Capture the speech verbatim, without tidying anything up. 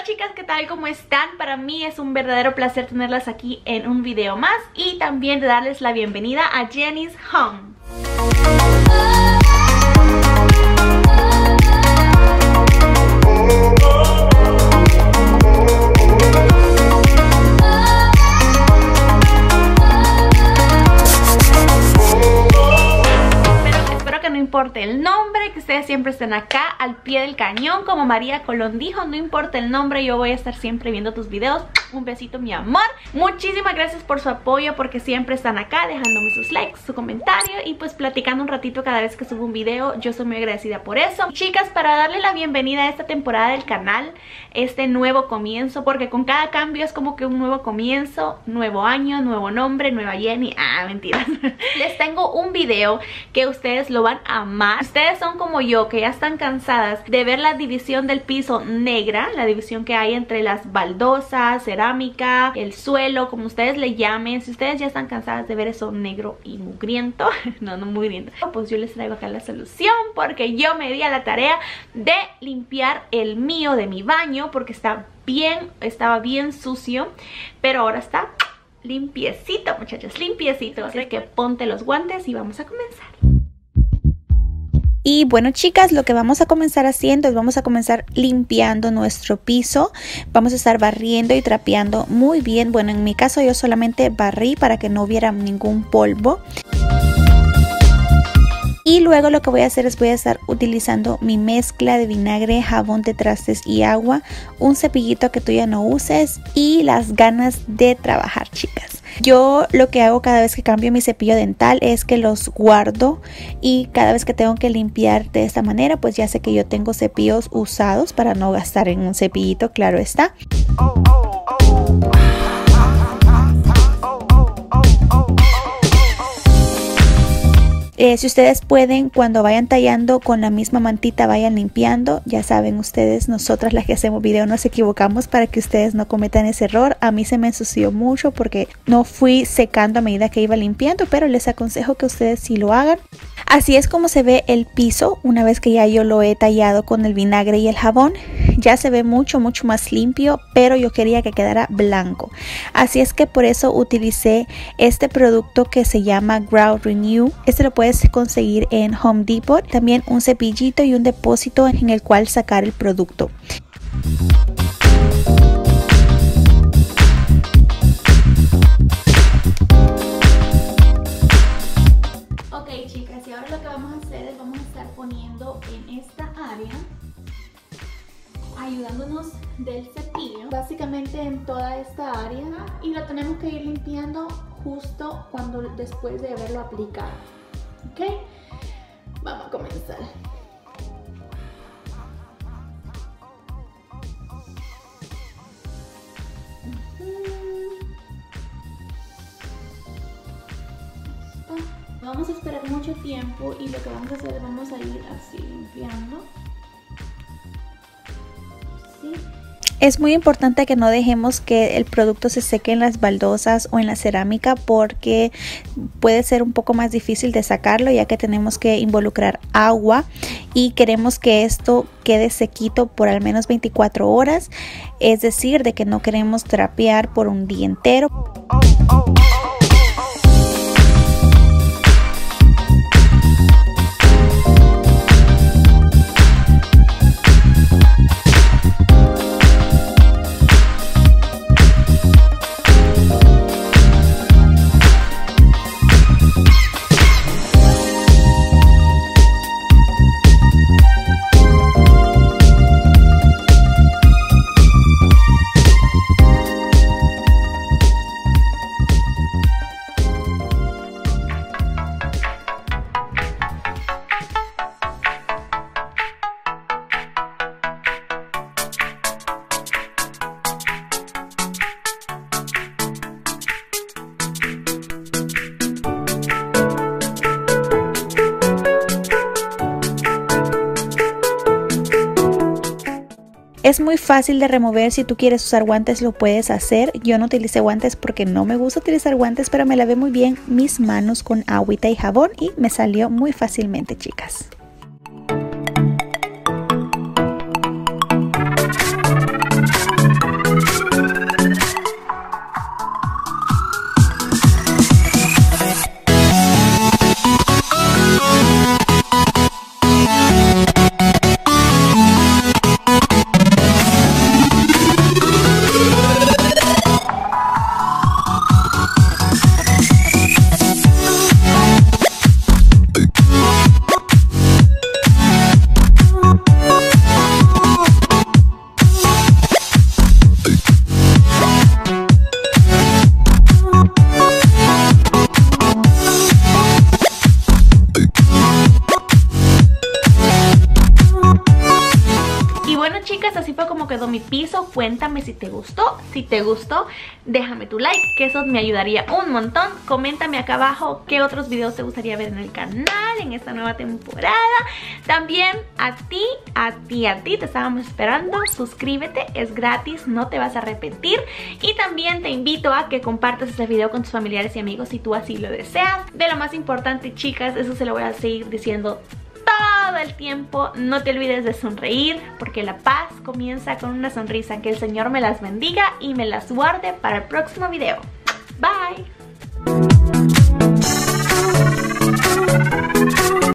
Hola chicas, ¿qué tal? ¿Cómo están? Para mí es un verdadero placer tenerlas aquí en un video más y también de darles la bienvenida a Jenny's Home. No importa el nombre, que ustedes siempre estén acá al pie del cañón, como María Colón dijo, no importa el nombre, yo voy a estar siempre viendo tus videos. Un besito, mi amor. Muchísimas gracias por su apoyo, porque siempre están acá dejándome sus likes, su comentario y pues platicando un ratito cada vez que subo un video. Yo soy muy agradecida por eso. Chicas, para darle la bienvenida a esta temporada del canal, este nuevo comienzo, porque con cada cambio es como que un nuevo comienzo, nuevo año, nuevo nombre, nueva Jenny. Ah, mentiras. Les tengo un video que ustedes lo van a amar. Ustedes son como yo, que ya están cansadas de ver la división del piso negra, la división que hay entre las baldosas, cerámica, el suelo, como ustedes le llamen. Si ustedes ya están cansadas de ver eso negro y mugriento, no, no mugriento, pues yo les traigo acá la solución, porque yo me di a la tarea de limpiar el mío de mi baño, porque está bien, estaba bien sucio, pero ahora está limpiecito, muchachos, limpiecito. Así que ponte los guantes y vamos a comenzar. Y bueno chicas, lo que vamos a comenzar haciendo es vamos a comenzar limpiando nuestro piso. Vamos a estar barriendo y trapeando muy bien. Bueno, en mi caso yo solamente barrí para que no hubiera ningún polvo. Y luego lo que voy a hacer es voy a estar utilizando mi mezcla de vinagre, jabón de trastes y agua, un cepillito que tú ya no uses y las ganas de trabajar, chicas. Yo lo que hago cada vez que cambio mi cepillo dental es que los guardo y cada vez que tengo que limpiar de esta manera, pues ya sé que yo tengo cepillos usados para no gastar en un cepillito, claro está. Oh, oh, oh. Eh, si ustedes pueden, cuando vayan tallando con la misma mantita, vayan limpiando. Ya saben ustedes, nosotras las que hacemos video nos equivocamos para que ustedes no cometan ese error. A mí se me ensució mucho porque no fui secando a medida que iba limpiando, pero les aconsejo que ustedes sí lo hagan. Así es como se ve el piso una vez que ya yo lo he tallado con el vinagre y el jabón. Ya se ve mucho, mucho más limpio, pero yo quería que quedara blanco. Así es que por eso utilicé este producto que se llama Grout Renew. Este lo puedes conseguir en Home Depot. También un cepillito y un depósito en el cual sacar el producto. Ok chicas, y ahora lo que vamos a hacer es vamos a estar poniendo en esta área, ayudándonos del cepillo, básicamente en toda esta área, y lo tenemos que ir limpiando justo cuando después de haberlo aplicado. Ok, vamos a comenzar. Vamos a esperar mucho tiempo y lo que vamos a hacer es vamos a ir así limpiando. ¿Sí? Es muy importante que no dejemos que el producto se seque en las baldosas o en la cerámica, porque puede ser un poco más difícil de sacarlo, ya que tenemos que involucrar agua y queremos que esto quede sequito por al menos veinticuatro horas, es decir, de que no queremos trapear por un día entero. Oh, oh, oh. Es muy fácil de remover. Si tú quieres usar guantes lo puedes hacer. Yo no utilicé guantes porque no me gusta utilizar guantes, pero me lavé muy bien mis manos con agüita y jabón y me salió muy fácilmente, chicas. piso. Cuéntame si te gustó. Si te gustó, déjame tu like, que eso me ayudaría un montón. Coméntame acá abajo qué otros videos te gustaría ver en el canal en esta nueva temporada. También a ti, a ti, a ti te estábamos esperando. Suscríbete, es gratis, no te vas a arrepentir. Y también te invito a que compartas este video con tus familiares y amigos si tú así lo deseas. De lo más importante, chicas, eso se lo voy a seguir diciendo todo el tiempo, no te olvides de sonreír, porque la paz comienza con una sonrisa. Que el Señor me las bendiga y me las guarde para el próximo video. Bye.